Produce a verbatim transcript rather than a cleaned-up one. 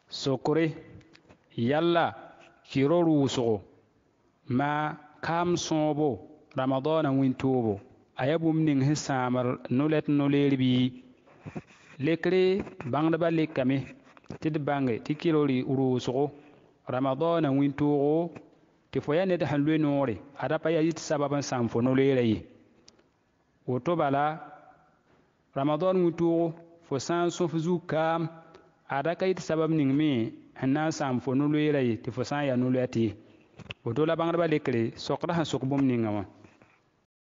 sokore yalla kiro ruusgo ma kam sõobo ramadana wĩntoobo aya bũmb ning sẽn sãamr no-lɛt no-leer bɩ lekre bãngdbã lekame tɩ d bãnge tɩ kiro ruusgo ramadana wĩntoogo tɩ fo ya ned sẽn loe noore a da pa ya yɩ tɩ sabab n sãam fo no-leerã ye woto bala ramadan wĩntoogo fo sã n sõf zug kaam a da ka yɩ tɩ sabab ning me sẽn na n sãam fo no-leerã ye tɩ fo sã n ya no-lɛt ye woto la bãngdbã lekre sokda sẽn sok bũmb ningã wã